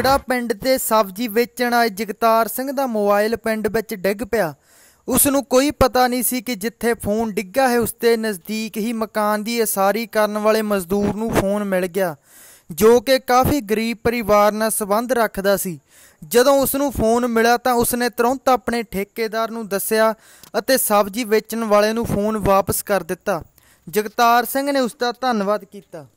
खड़ा पिंड ते सब्जी वेचण आए जगतार सिंह दा मोबाइल पिंड विच डिग पिया। उसनूं कोई पता नहीं सी कि जिथे फोन डिग्गा है उसके नज़दीक ही मकान की उसारी करन वाले मजदूर नूं फोन मिल गया, जो कि काफ़ी गरीब परिवार नाल संबंध रखदा सी। जदों उसनूं फोन मिला तो उसने तुरंत अपने ठेकेदार नूं दस्सिया अते सब्जी वेचण वाले नूं फोन वापस कर दिता। जगतार सिंह ने उसका धन्नवाद किया।